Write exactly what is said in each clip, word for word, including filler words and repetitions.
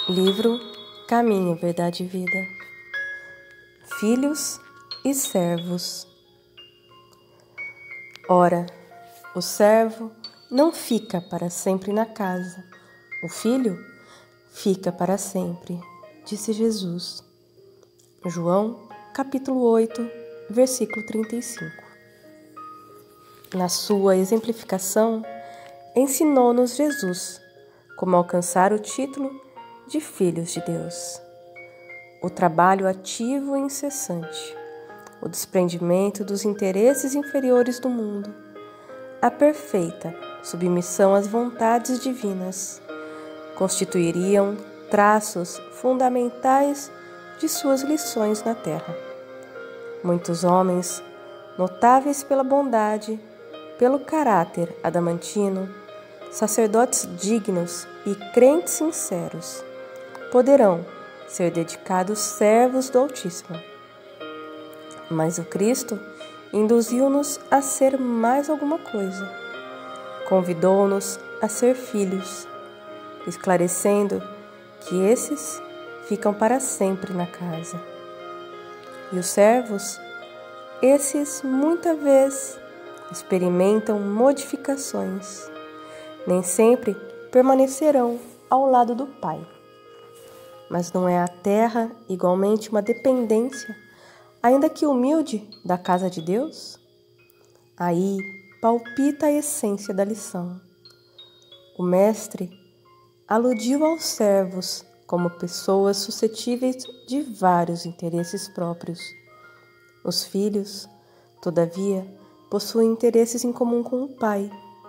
Livro Caminho, Verdade e Vida. Filhos e servos. Ora, o servo não fica para sempre na casa, o filho fica para sempre, disse Jesus. João, capítulo oito, versículo trinta e cinco. Na sua exemplificação, ensinou-nos Jesus como alcançar o título de filhos de Deus. O trabalho ativo e incessante, o desprendimento dos interesses inferiores do mundo, a perfeita submissão às vontades divinas, constituiriam traços fundamentais de suas lições na terra. Muitos homens, notáveis pela bondade, pelo caráter adamantino, sacerdotes dignos e crentes sinceros, poderão ser dedicados servos do Altíssimo. Mas o Cristo induziu-nos a ser mais alguma coisa. Convidou-nos a ser filhos, esclarecendo que esses ficam para sempre na casa. E os servos, esses muitas vezes experimentam modificações, nem sempre permanecerão ao lado do Pai. Mas não é a terra igualmente uma dependência, ainda que humilde, da casa de Deus? Aí palpita a essência da lição. O Mestre aludiu aos servos como pessoas suscetíveis de vários interesses próprios. Os filhos, todavia, possuem interesses em comum com o Pai.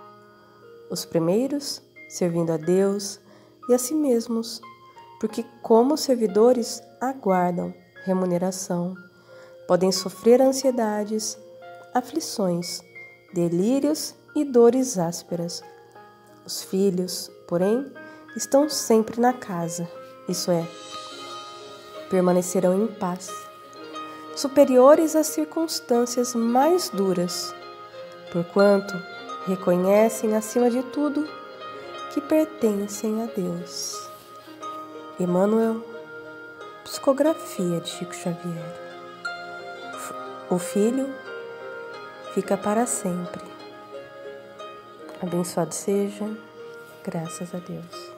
Os primeiros, servindo a Deus e a si mesmos, porque como servidores aguardam remuneração, podem sofrer ansiedades, aflições, delírios e dores ásperas. Os filhos, porém, estão sempre na casa, isso é, permanecerão em paz, superiores às circunstâncias mais duras, porquanto reconhecem acima de tudo que pertencem a Deus. Emmanuel, Psicografia de Chico Xavier. O filho fica para sempre. Abençoado seja, graças a Deus.